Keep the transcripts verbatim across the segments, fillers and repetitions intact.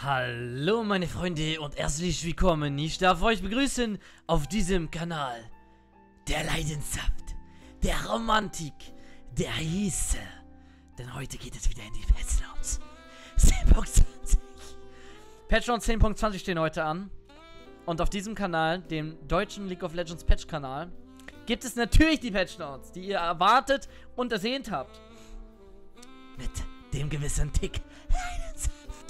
Hallo meine Freunde und herzlich willkommen. Ich darf euch begrüßen auf diesem Kanal. Der Leidenschaft, der Romantik, der Hieße. Denn heute geht es wieder in die Patch Notes. zehn Punkt zwanzig. Patch Notes zehn Punkt zwanzig stehen heute an. Und auf diesem Kanal, dem deutschen League of Legends Patch Kanal, gibt es natürlich die Patch Notes, die ihr erwartet und ersehnt habt. Mit dem gewissen Tick Leidenschaft.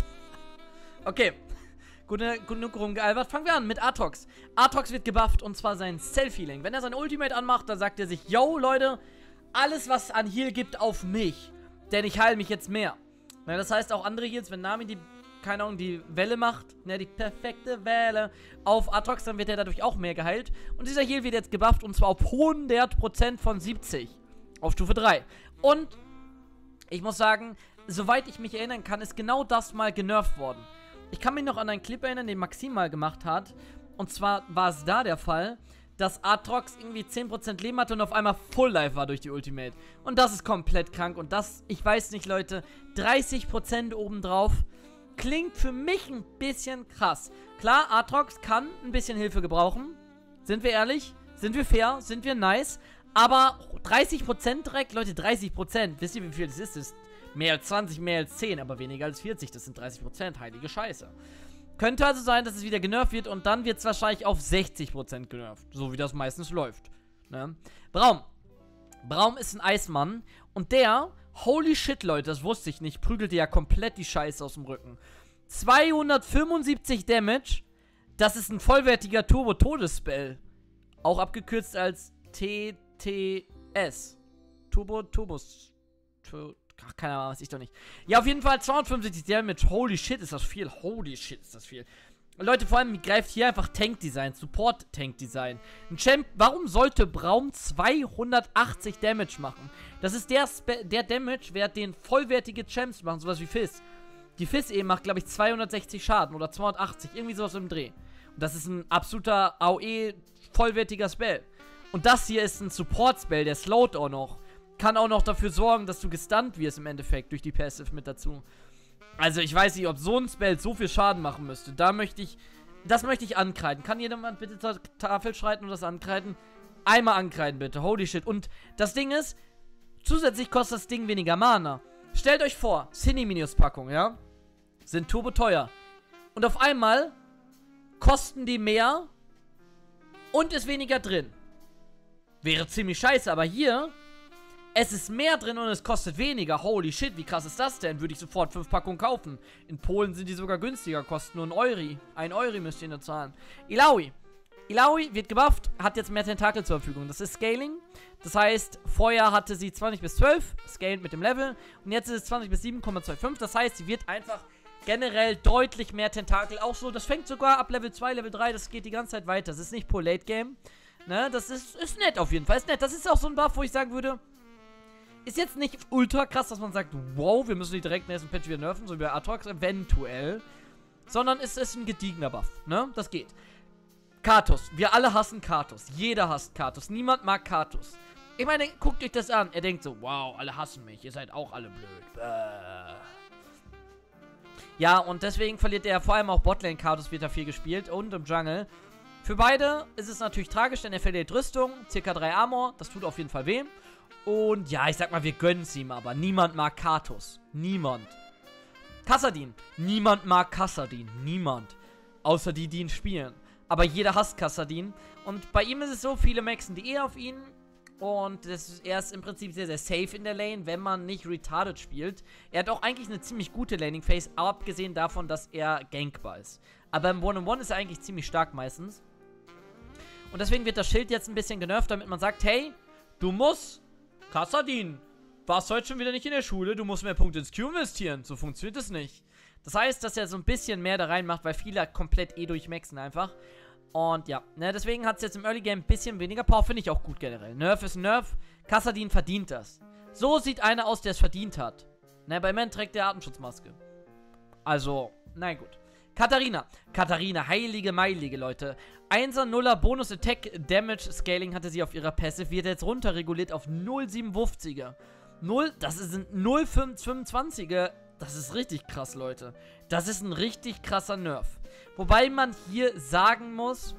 Okay, Gute, genug rumgealbert. Fangen wir an mit Aatrox. Aatrox wird gebufft und zwar sein Self-Healing. Wenn er sein Ultimate anmacht, dann sagt er sich, yo Leute, alles was an Heal gibt auf mich, denn ich heile mich jetzt mehr. Na, das heißt auch andere Heals, wenn Nami die, keine Ahnung, die Welle macht, ne, die perfekte Welle auf Aatrox, dann wird er dadurch auch mehr geheilt. Und dieser Heal wird jetzt gebufft und zwar auf hundert Prozent von siebzig auf Stufe drei. Und ich muss sagen, soweit ich mich erinnern kann, ist genau das mal genervt worden. Ich kann mich noch an einen Clip erinnern, den Maxim mal gemacht hat. Und zwar war es da der Fall, dass Aatrox irgendwie zehn Prozent Leben hatte und auf einmal Full Life war durch die Ultimate. Und das ist komplett krank. Und das, ich weiß nicht, Leute, dreißig Prozent obendrauf klingt für mich ein bisschen krass. Klar, Aatrox kann ein bisschen Hilfe gebrauchen. Sind wir ehrlich? Sind wir fair? Sind wir nice? Aber dreißig Prozent direkt, Leute, dreißig Prozent. Wisst ihr, wie viel das ist? Das ist mehr als zwanzig, mehr als zehn, aber weniger als vierzig. Das sind dreißig Prozent. Heilige Scheiße. Könnte also sein, dass es wieder genervt wird und dann wird es wahrscheinlich auf sechzig Prozent genervt. So wie das meistens läuft. Ne? Braum. Braum ist ein Eismann und der, holy shit, Leute, das wusste ich nicht, prügelte ja komplett die Scheiße aus dem Rücken. zweihundertfünfundsiebzig Damage. Das ist ein vollwertiger Turbo-Todes-Spell. Auch abgekürzt als T T S. Turbo-Turbos. Ach, keine Ahnung, weiß ich doch nicht. Ja, auf jeden Fall zweihundertfünfundsiebzig Damage. Holy shit, ist das viel. Holy shit, ist das viel. Leute, vor allem greift hier einfach Tank-Design, Support-Tank-Design. Ein Champ, warum sollte Braum zweihundertachtzig Damage machen? Das ist der, Spe der Damage-Wert, den vollwertige Champs machen, sowas wie Fizz. Die Fizz eben macht, glaube ich, zweihundertsechzig Schaden oder zweihundertachtzig, irgendwie sowas im Dreh. Und das ist ein absoluter A O E-vollwertiger Spell. Und das hier ist ein Support-Spell, der slowt auch noch. Kann auch noch dafür sorgen, dass du gestunt wirst im Endeffekt durch die Passive mit dazu. Also ich weiß nicht, ob so ein Spell so viel Schaden machen müsste. Da möchte ich, das möchte ich ankreiden. Kann jemand bitte zur Tafel schreiten und das ankreiden? Einmal ankreiden bitte, holy shit. Und das Ding ist, zusätzlich kostet das Ding weniger Mana. Stellt euch vor, Cinemax-Packung, ja? Sind turbo teuer. Und auf einmal kosten die mehr und ist weniger drin. Wäre ziemlich scheiße, aber hier, es ist mehr drin und es kostet weniger. Holy shit, wie krass ist das denn? Würde ich sofort fünf Packungen kaufen. In Polen sind die sogar günstiger, kosten nur ein Euro. Ein Euro müsst ihr nur zahlen. Illaoi. Illaoi wird gebufft, hat jetzt mehr Tentakel zur Verfügung. Das ist Scaling. Das heißt, vorher hatte sie zwanzig bis zwölf, scaled mit dem Level. Und jetzt ist es zwanzig bis sieben Komma fünfundzwanzig. Das heißt, sie wird einfach generell deutlich mehr Tentakel. Auch so, das fängt sogar ab Level zwei, Level drei, das geht die ganze Zeit weiter. Das ist nicht pro Late Game. Ne, das ist, ist nett auf jeden Fall. Ist nett. Das ist auch so ein Buff, wo ich sagen würde, ist jetzt nicht ultra krass, dass man sagt, wow, wir müssen die direkt im nächsten Patch wieder nerven, so wie bei Aatrox eventuell. Sondern es ist ein gediegener Buff, ne? Das geht. Katus. Wir alle hassen Katus. Jeder hasst Katus. Niemand mag Katus. Ich meine, guckt euch das an. Er denkt so, wow, alle hassen mich. Ihr seid auch alle blöd. Bäh. Ja, und deswegen verliert er vor allem auch Botlane. Katus wird da viel gespielt und im Jungle. Für beide ist es natürlich tragisch, denn er verliert Rüstung, circa drei Armor, das tut auf jeden Fall weh. Und ja, ich sag mal, wir gönnen es ihm, aber niemand mag Katus. Niemand. Kassadin. Niemand mag Kassadin. Niemand. Außer die, die ihn spielen. Aber jeder hasst Kassadin. Und bei ihm ist es so, viele maxen die eher auf ihn. Und das ist, er ist im Prinzip sehr, sehr safe in der Lane, wenn man nicht retarded spielt. Er hat auch eigentlich eine ziemlich gute Laning-Phase, abgesehen davon, dass er gankbar ist. Aber im One-on-One ist er eigentlich ziemlich stark meistens. Und deswegen wird das Schild jetzt ein bisschen genervt, damit man sagt, hey, du musst Kassadin, warst heute schon wieder nicht in der Schule, du musst mehr Punkte ins Q investieren. So funktioniert es nicht. Das heißt, dass er so ein bisschen mehr da reinmacht, weil viele komplett eh durchmaxen einfach. Und ja, ne, deswegen hat es jetzt im Early Game ein bisschen weniger Power, finde ich auch gut generell. Nerf ist Nerf, Kassadin verdient das. So sieht einer aus, der es verdient hat. Ne, bei Man trägt der Atemschutzmaske. Also, na gut. Katharina. Katharina, heilige Meilige, Leute. Einser Nuller Bonus Attack Damage Scaling hatte sie auf ihrer Passive, wird jetzt runterreguliert auf null Komma siebenundfünfziger. null, das sind null Komma fünfundzwanziger Das ist richtig krass, Leute. Das ist ein richtig krasser Nerf. Wobei man hier sagen muss,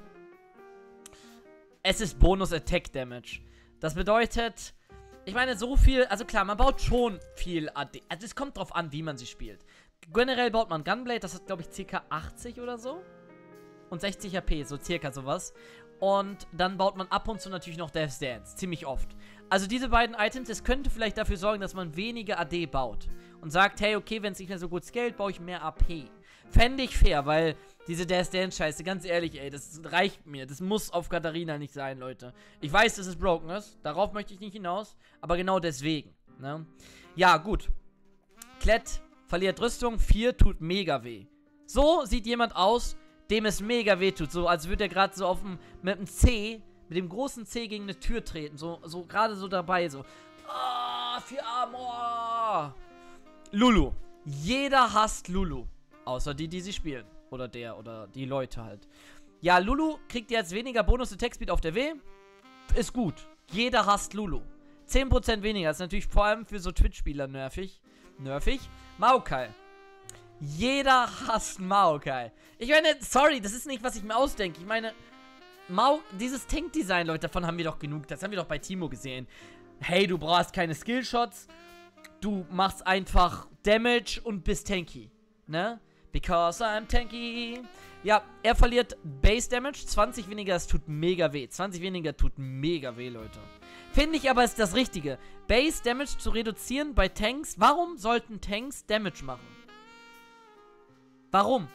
es ist Bonus Attack Damage. Das bedeutet, ich meine, so viel, also klar, man baut schon viel A D. Also es kommt drauf an, wie man sie spielt. Generell baut man Gunblade, das hat, glaube ich, ca. achtzig oder so. Und sechzig H P, so circa sowas. Und dann baut man ab und zu natürlich noch Death's Dance, ziemlich oft. Also diese beiden Items, es könnte vielleicht dafür sorgen, dass man weniger A D baut. Und sagt, hey, okay, wenn es nicht mehr so gut scaled, baue ich mehr A P. Fände ich fair, weil diese Death's Dance Scheiße, ganz ehrlich, ey, das reicht mir. Das muss auf Katharina nicht sein, Leute. Ich weiß, dass es broken ist, darauf möchte ich nicht hinaus, aber genau deswegen, ne? Ja, gut. Klett verliert Rüstung, vier tut mega weh. So sieht jemand aus, dem es mega weh tut. So, als würde er gerade so auf dem, mit dem C, mit dem großen C gegen eine Tür treten. So, so gerade so dabei, so. Ah, vier Armor. Lulu. Jeder hasst Lulu. Außer die, die sie spielen. Oder der, oder die Leute halt. Ja, Lulu kriegt jetzt weniger Bonus-Attack-Speed auf der W. Ist gut. Jeder hasst Lulu. zehn Prozent weniger. Das ist natürlich vor allem für so Twitch-Spieler nervig. Nervig. Maokai. Jeder hasst Maokai. Ich meine, sorry, das ist nicht, was ich mir ausdenke. Ich meine, Mao, dieses Tank-Design, Leute, davon haben wir doch genug. Das haben wir doch bei Timo gesehen. Hey, du brauchst keine Skillshots. Du machst einfach Damage und bist tanky. Ne? Because I'm tanky. Ja, er verliert Base Damage. zwanzig weniger, das tut mega weh. zwanzig weniger tut mega weh, Leute. Finde ich aber, ist das Richtige. Base Damage zu reduzieren bei Tanks. Warum sollten Tanks Damage machen? Warum?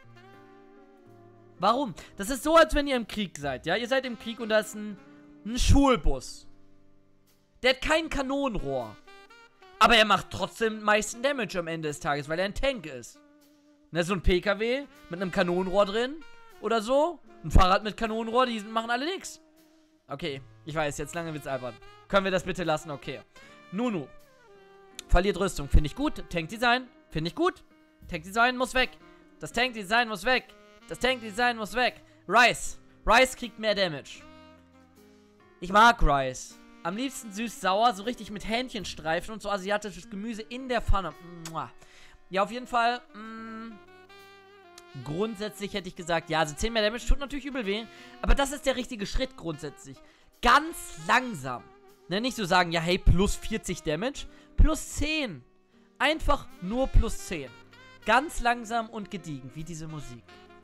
Warum? Das ist so, als wenn ihr im Krieg seid, ja? Ihr seid im Krieg und da ist ein, ein Schulbus. Der hat kein Kanonenrohr. Aber er macht trotzdem meisten Damage am Ende des Tages, weil er ein Tank ist. Ne, so ein P K W mit einem Kanonenrohr drin oder so. Ein Fahrrad mit Kanonenrohr, die machen alle nix. Okay, ich weiß, jetzt lange wird's albern. Können wir das bitte lassen? Okay. Nunu. Verliert Rüstung, finde ich gut. Tank-Design, finde ich gut. Tank-Design muss weg. Das Tank-Design muss weg. Das Tank-Design muss weg. Rice. Rice kriegt mehr Damage. Ich mag Rice. Am liebsten süß-sauer, so richtig mit Hähnchenstreifen und so asiatisches Gemüse in der Pfanne. Mua. Ja, auf jeden Fall. Mh, grundsätzlich hätte ich gesagt, ja, also zehn mehr Damage tut natürlich übel weh. Aber das ist der richtige Schritt grundsätzlich. Ganz langsam. Ne, nicht so sagen, ja, hey, plus vierzig Damage. Plus zehn. Einfach nur plus zehn. Ganz langsam und gediegen, wie diese Musik.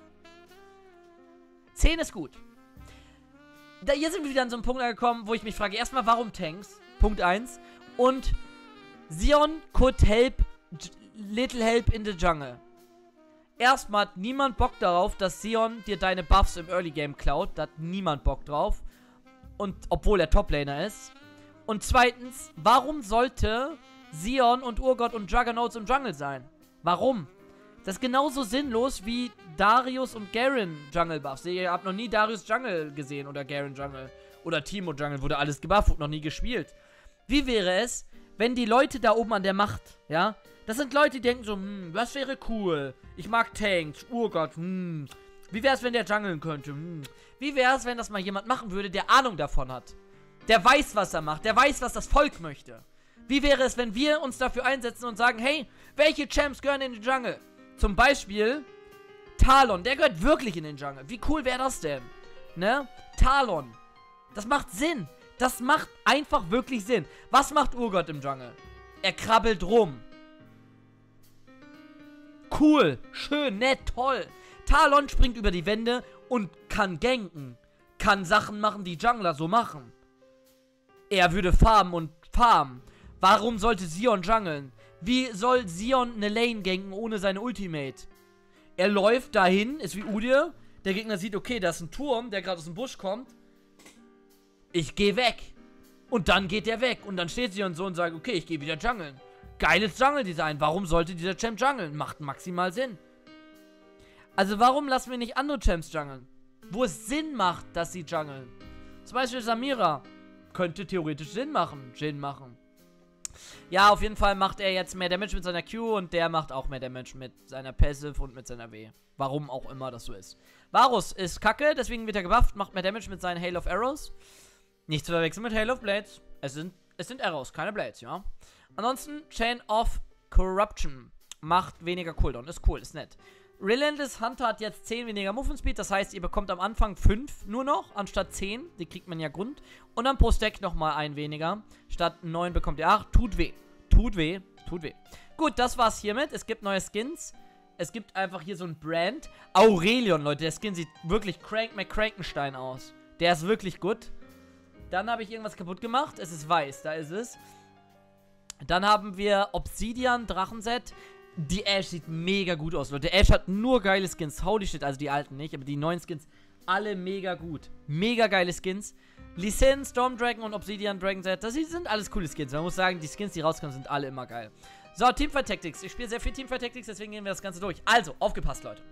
zehn ist gut. Da, hier sind wir wieder an so einem Punkt angekommen, wo ich mich frage, erstmal, warum Tanks? Punkt eins. Und Sion could help, little help in the jungle. Erstmal hat niemand Bock darauf, dass Sion dir deine Buffs im Early Game klaut. Da hat niemand Bock drauf. Und obwohl er Toplaner ist. Und zweitens, warum sollte Sion und Urgot und Juggernauts im Jungle sein? Warum? Das ist genauso sinnlos wie Darius und Garen Jungle Buffs. Ihr habt noch nie Darius Jungle gesehen oder Garen Jungle. Oder Timo Jungle, wurde alles gebufft und noch nie gespielt. Wie wäre es, wenn die Leute da oben an der Macht, ja, das sind Leute, die denken so, hm, was wäre cool? Ich mag Tanks, Urgott, hm. Wie wäre es, wenn der jungeln könnte? Hm. Wie wäre es, wenn das mal jemand machen würde, der Ahnung davon hat? Der weiß, was er macht, der weiß, was das Volk möchte. Wie wäre es, wenn wir uns dafür einsetzen und sagen, hey, welche Champs gehören in den Jungle? Zum Beispiel Talon, der gehört wirklich in den Jungle. Wie cool wäre das denn? Ne? Talon. Das macht Sinn. Das macht einfach wirklich Sinn. Was macht Urgot im Jungle? Er krabbelt rum. Cool, schön, nett, toll. Talon springt über die Wände und kann ganken. Kann Sachen machen, die Jungler so machen. Er würde farmen und farmen. Warum sollte Sion jungeln? Wie soll Sion eine Lane ganken ohne seine Ultimate? Er läuft dahin, ist wie Udyr. Der Gegner sieht, okay, da ist ein Turm, der gerade aus dem Busch kommt. Ich gehe weg. Und dann geht er weg. Und dann steht Sion so und sagt, okay, ich gehe wieder jungeln. Geiles Jungle-Design. Warum sollte dieser Champ jungeln? Macht maximal Sinn. Also warum lassen wir nicht andere Champs jungeln? Wo es Sinn macht, dass sie jungeln. Zum Beispiel Samira. Könnte theoretisch Sinn machen. Sinn machen. Ja, auf jeden Fall macht er jetzt mehr Damage mit seiner Q und der macht auch mehr Damage mit seiner Passive und mit seiner W. Warum auch immer das so ist. Varus ist kacke, deswegen wird er gebufft, macht mehr Damage mit seinen Hail of Arrows. Nicht zu verwechseln mit Hail of Blades. Es sind, es sind Arrows, keine Blades, ja. Ansonsten Chain of Corruption. macht weniger Cooldown. Ist cool, ist nett. Relentless Hunter hat jetzt zehn weniger Movement Speed, das heißt, ihr bekommt am Anfang fünf nur noch, anstatt zehn. Die kriegt man ja Grund. Und dann pro Stack nochmal ein weniger. Statt neun bekommt ihr acht. Tut weh. Tut weh. Tut weh. Gut, das war's hiermit. Es gibt neue Skins. Es gibt einfach hier so ein Brand. Aurelion, Leute. Der Skin sieht wirklich Crank McCrankenstein aus. Der ist wirklich gut. Dann habe ich irgendwas kaputt gemacht. Es ist weiß, da ist es. Dann haben wir Obsidian Drachenset. Die Ash sieht mega gut aus, Leute. Ash hat nur geile Skins. Holy shit, also die alten nicht, aber die neuen Skins, alle mega gut. Mega geile Skins. Lee Sin, Storm Dragon und Obsidian Dragon Set, das sind alles coole Skins. Man muss sagen, die Skins, die rauskommen, sind alle immer geil. So, Teamfight Tactics. Ich spiele sehr viel Teamfight Tactics, deswegen gehen wir das Ganze durch. Also, aufgepasst, Leute.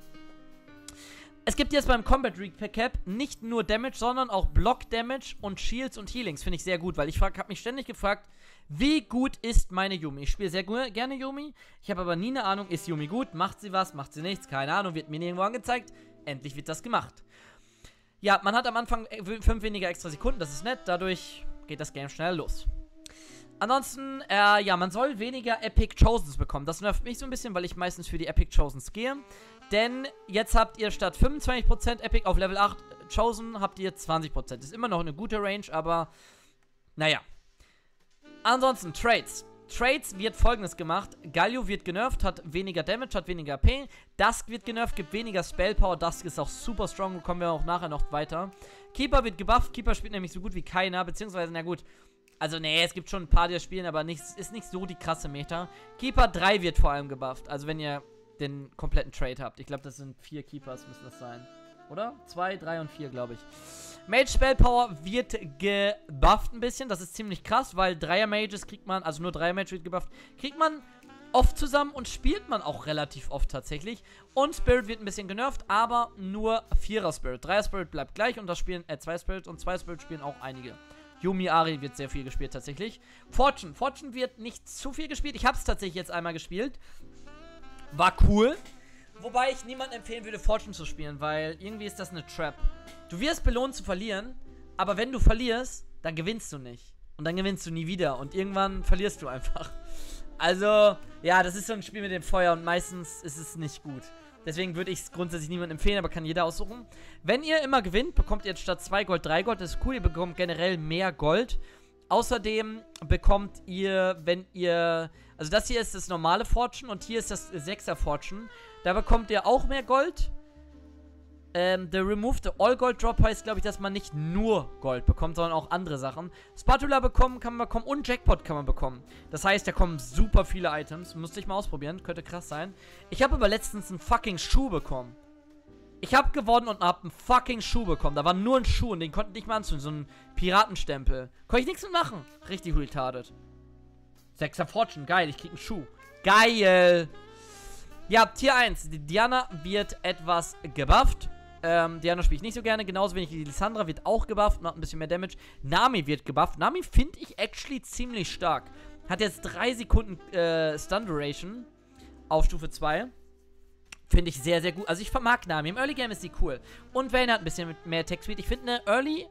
Es gibt jetzt beim Combat Recap nicht nur Damage, sondern auch Block Damage und Shields und Healings. Finde ich sehr gut, weil ich habe mich ständig gefragt, wie gut ist meine Yumi? Ich spiele sehr gerne Yumi. Ich habe aber nie eine Ahnung, ist Yumi gut? Macht sie was? Macht sie nichts? Keine Ahnung, wird mir nirgendwo angezeigt. Endlich wird das gemacht. Ja, man hat am Anfang fünf weniger extra Sekunden, das ist nett. Dadurch geht das Game schnell los. Ansonsten, äh, ja, man soll weniger Epic Chosens bekommen. Das nervt mich so ein bisschen, weil ich meistens für die Epic Chosens gehe. Denn jetzt habt ihr statt fünfundzwanzig Prozent Epic auf Level acht Chosen, habt ihr zwanzig Prozent. Ist immer noch eine gute Range, aber naja. Ansonsten, Trades. Trades wird folgendes gemacht. Galio wird genervt, hat weniger Damage, hat weniger A P. Dusk wird genervt, gibt weniger Spellpower. Dusk ist auch super strong, kommen wir auch nachher noch weiter. Keeper wird gebufft. Keeper spielt nämlich so gut wie keiner, beziehungsweise, na gut. Also, nee, es gibt schon ein paar, die das spielen, aber nicht, ist nicht so die krasse Meta. Keeper drei wird vor allem gebufft. Also, wenn ihr den kompletten Trade habt. Ich glaube, das sind vier Keepers, müssen das sein. Oder? Zwei, drei und vier, glaube ich. Mage Spellpower wird gebufft ein bisschen. Das ist ziemlich krass, weil Dreier Mages kriegt man, also nur Dreier Mage wird gebufft, kriegt man oft zusammen und spielt man auch relativ oft tatsächlich. Und Spirit wird ein bisschen genervt, aber nur Vierer Spirit. Dreier Spirit bleibt gleich und das spielen, äh, zwei Spirit und zwei Spirit spielen auch einige. Yumi Ari wird sehr viel gespielt tatsächlich. Fortune. Fortune wird nicht zu viel gespielt. Ich habe es tatsächlich jetzt einmal gespielt. War cool. Wobei ich niemandem empfehlen würde, Fortune zu spielen, weil irgendwie ist das eine Trap. Du wirst belohnt zu verlieren, aber wenn du verlierst, dann gewinnst du nicht. Und dann gewinnst du nie wieder und irgendwann verlierst du einfach. Also, ja, das ist so ein Spiel mit dem Feuer und meistens ist es nicht gut. Deswegen würde ich es grundsätzlich niemandem empfehlen, aber kann jeder aussuchen. Wenn ihr immer gewinnt, bekommt ihr jetzt statt zwei Gold drei Gold. Das ist cool, ihr bekommt generell mehr Gold. Außerdem bekommt ihr, wenn ihr... Also das hier ist das normale Fortune und hier ist das Sechser Fortune. Da bekommt ihr auch mehr Gold. Ähm, der Remove the All Gold Drop heißt, glaube ich, dass man nicht nur Gold bekommt, sondern auch andere Sachen. Spatula bekommen kann man bekommen und Jackpot kann man bekommen. Das heißt, da kommen super viele Items. Musste ich mal ausprobieren, könnte krass sein. Ich habe aber letztens einen fucking Schuh bekommen. Ich habe gewonnen und habe einen fucking Schuh bekommen. Da war nur ein Schuh und den konnte ich nicht mal anziehen. So ein Piratenstempel. Konnte ich nichts mit machen. Richtig retarded. Sechser Fortune, geil, ich krieg einen Schuh. Geil! Ja, Tier eins. Die Diana wird etwas gebufft. Ähm, Diana spiele ich nicht so gerne. Genauso wenig wie die Lissandra wird auch gebufft. Macht ein bisschen mehr Damage. Nami wird gebufft. Nami finde ich actually ziemlich stark. Hat jetzt drei Sekunden äh, Stun Duration auf Stufe zwei. Finde ich sehr, sehr gut. Also ich mag Nami. Im Early Game ist sie cool. Und Vayne hat ein bisschen mehr Attack Speed. Ich finde eine Early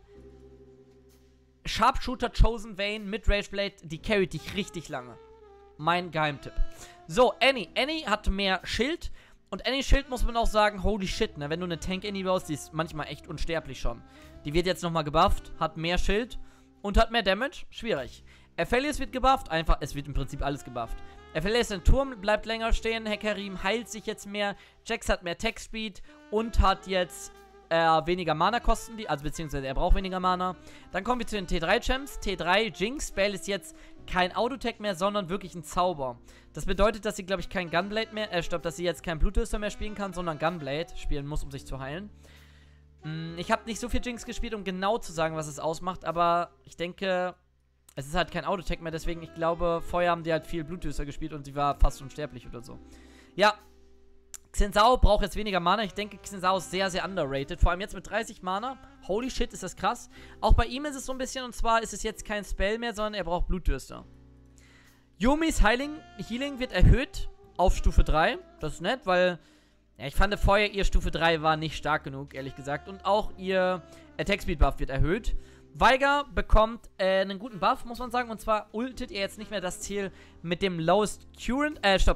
Sharpshooter Chosen Vayne mit Rageblade, die carryt dich richtig lange. Mein Geheimtipp. So, Annie. Annie hat mehr Schild. Und Annie Schild muss man auch sagen, holy shit, ne? Wenn du eine Tank-Annie baust, die ist manchmal echt unsterblich schon. Die wird jetzt nochmal gebufft, hat mehr Schild und hat mehr Damage. Schwierig. Aphelios wird gebufft, einfach, es wird im Prinzip alles gebufft. Aphelios in Turm, bleibt länger stehen. Hecarim heilt sich jetzt mehr. Jax hat mehr Attack Speed und hat jetzt äh, weniger Mana-Kosten, die, also beziehungsweise er braucht weniger Mana. Dann kommen wir zu den T drei Champs. T drei Jinx Spell ist jetzt kein Autotech mehr, sondern wirklich ein Zauber. Das bedeutet, dass sie, glaube ich, kein Gunblade mehr, äh, stopp, dass sie jetzt kein Blutrüster mehr spielen kann, sondern Gunblade spielen muss, um sich zu heilen. Hm, ich habe nicht so viel Jinx gespielt, um genau zu sagen, was es ausmacht, aber ich denke, es ist halt kein Autotech mehr, deswegen, ich glaube, vorher haben die halt viel Blutrüster gespielt und sie war fast unsterblich oder so. Ja, Xinsao braucht jetzt weniger Mana. Ich denke, Xinsao ist sehr, sehr underrated. Vor allem jetzt mit dreißig Mana. Holy shit, ist das krass. Auch bei ihm ist es so ein bisschen, und zwar ist es jetzt kein Spell mehr, sondern er braucht Blutdürster. Yumis Healing, Healing wird erhöht auf Stufe drei. Das ist nett, weil ja, ich fand vorher, ihr Stufe drei war nicht stark genug, ehrlich gesagt. Und auch ihr Attack Speed Buff wird erhöht. Veigar bekommt äh, einen guten Buff, muss man sagen. Und zwar ultet ihr jetzt nicht mehr das Ziel mit dem Lowest Current, äh, stopp.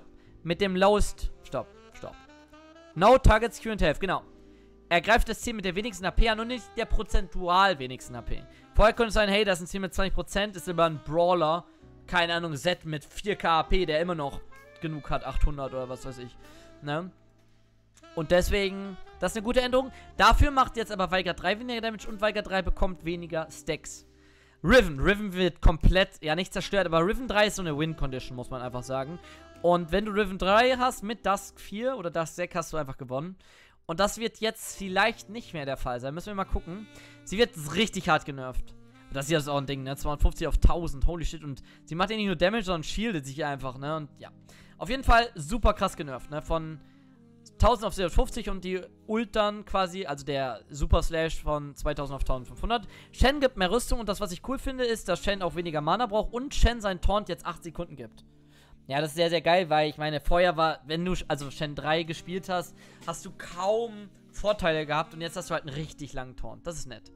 mit dem Lowest... Stopp, stopp. No Targets Q and Health, genau. Er greift das Ziel mit der wenigsten H P an und nicht der prozentual wenigsten H P. Vorher könnte es sein, hey, das ist ein Ziel mit zwanzig Prozent, ist aber ein Brawler, keine Ahnung, Z mit vier K H P, der immer noch genug hat, achthundert oder was weiß ich, ne? Und deswegen, das ist eine gute Änderung. Dafür macht jetzt aber Veigar drei weniger Damage und Veigar drei bekommt weniger Stacks. Riven, Riven wird komplett, ja nicht zerstört, aber Riven drei ist so eine Win-Condition, muss man einfach sagen. Und wenn du Riven drei hast mit Dusk vier oder Dusk sechs, hast du einfach gewonnen. Und das wird jetzt vielleicht nicht mehr der Fall sein. Müssen wir mal gucken. Sie wird richtig hart genervt. Das hier ist auch ein Ding, ne? zweihundertfünfzig auf tausend, holy shit. Und sie macht ja nicht nur Damage, sondern shieldet sich einfach, ne? Und ja. Auf jeden Fall super krass genervt, ne? Von tausend auf sechshundertfünfzig und die Ult dann quasi, also der Super Slash von zweitausend auf eintausendfünfhundert. Shen gibt mehr Rüstung und das, was ich cool finde, ist, dass Shen auch weniger Mana braucht und Shen sein Taunt jetzt acht Sekunden gibt. Ja, das ist sehr, sehr geil, weil ich meine, vorher war, wenn du also Shen drei gespielt hast, hast du kaum Vorteile gehabt und jetzt hast du halt einen richtig langen Taunt. Das ist nett.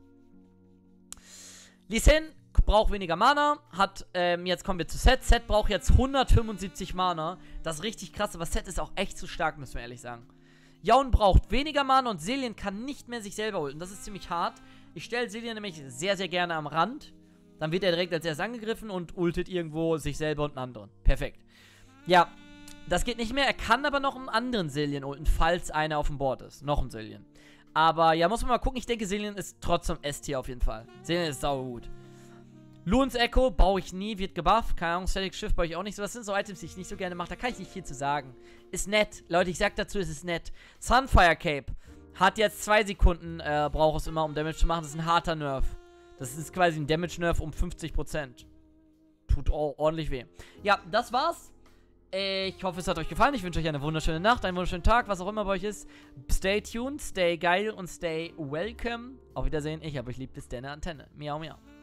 Lee Sin braucht weniger Mana, hat, ähm, jetzt kommen wir zu Sett. Sett braucht jetzt hundertfünfundsiebzig Mana. Das ist richtig krass, aber Sett ist auch echt zu stark, müssen wir ehrlich sagen. Yaun braucht weniger Mana und Zilean kann nicht mehr sich selber ulten. Das ist ziemlich hart. Ich stelle Zilean nämlich sehr, sehr gerne am Rand. Dann wird er direkt als erstes angegriffen und ultet irgendwo sich selber und einen anderen. Perfekt. Ja, das geht nicht mehr. Er kann aber noch einen anderen Zilean ulten, falls einer auf dem Board ist. Noch ein Zilean. Aber ja, muss man mal gucken. Ich denke, Zilean ist trotzdem S-Tier auf jeden Fall. Zilean ist saugut. Luons Echo baue ich nie, wird gebufft. Keine Ahnung, Static Shift baue ich auch nicht so. Das sind so Items, die ich nicht so gerne mache. Da kann ich nicht viel zu sagen. Ist nett. Leute, ich sag dazu, es ist nett. Sunfire Cape hat jetzt zwei Sekunden, äh, braucht es immer, um Damage zu machen. Das ist ein harter Nerf. Das ist quasi ein Damage-Nerf um fünfzig Prozent. Tut ordentlich weh. Ja, das war's. Ich hoffe, es hat euch gefallen. Ich wünsche euch eine wunderschöne Nacht, einen wunderschönen Tag, was auch immer bei euch ist. Stay tuned, stay geil und stay welcome. Auf Wiedersehen. Ich hab euch lieb. Bis dann, Antenne. Miau, miau.